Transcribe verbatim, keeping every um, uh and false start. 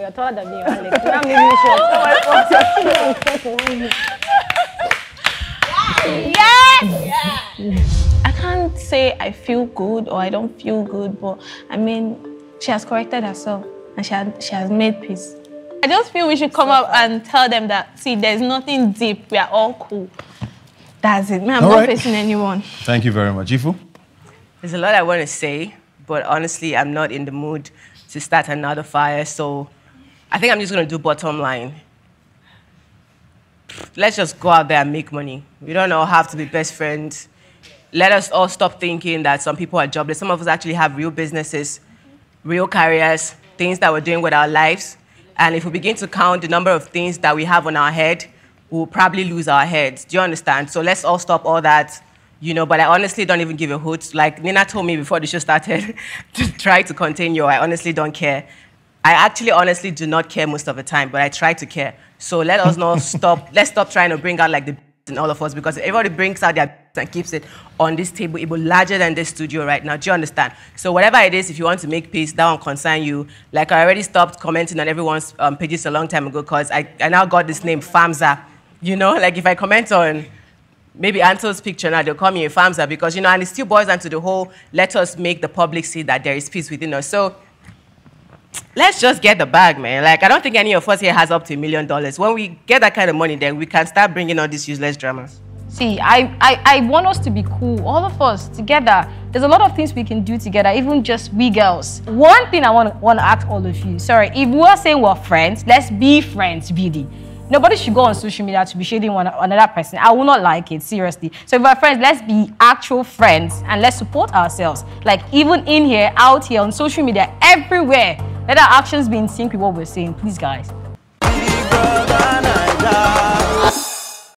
you're taller than me, Alex. Now I'm leaving short. Yes! Yeah. I can't say I feel good or I don't feel good, but I mean, she has corrected herself and she has, she has made peace. I just feel we should come up and tell them that, see, there's nothing deep. We are all cool. That's it. Man, I'm all not right. facing anyone. Thank you very much. Ifu? There's a lot I want to say, but honestly, I'm not in the mood to start another fire, so I think I'm just going to do bottom line. Let's just go out there and make money. We don't all have to be best friends. Let us all stop thinking that some people are jobless. Some of us actually have real businesses, real careers, things that we're doing with our lives. And if we begin to count the number of things that we have on our head, we'll probably lose our heads. Do you understand? So let's all stop all that, you know, but I honestly don't even give a hoot. Like Nina told me before the show started, to try to contain you. I honestly don't care. I actually honestly do not care most of the time, but I try to care. So let us not stop, let's stop trying to bring out like the in all of us, because if everybody brings out their and keeps it on this table, it will larger than this studio right now. Do you understand? So whatever it is, if you want to make peace, that won't concern you. Like I already stopped commenting on everyone's um, pages a long time ago because I, I now got this name, Famza. You know, like if I comment on maybe Anto's picture now, they'll call me a Famza because, you know, and it still boils down to the whole, let us make the public see that there is peace within us. So let's just get the bag, man. Like, I don't think any of us here has up to a million dollars. When we get that kind of money, then we can start bringing all these useless dramas. See, I, I, I want us to be cool, all of us together. There's a lot of things we can do together, even just we girls. One thing I want to want to ask all of you, sorry, if we are saying we're friends, let's be friends, really. Nobody should go on social media to be shading one another person. I will not like it, seriously. So if we're friends, let's be actual friends and let's support ourselves. Like even in here, out here, on social media, everywhere. Let our actions be in sync with what we're saying, please, guys.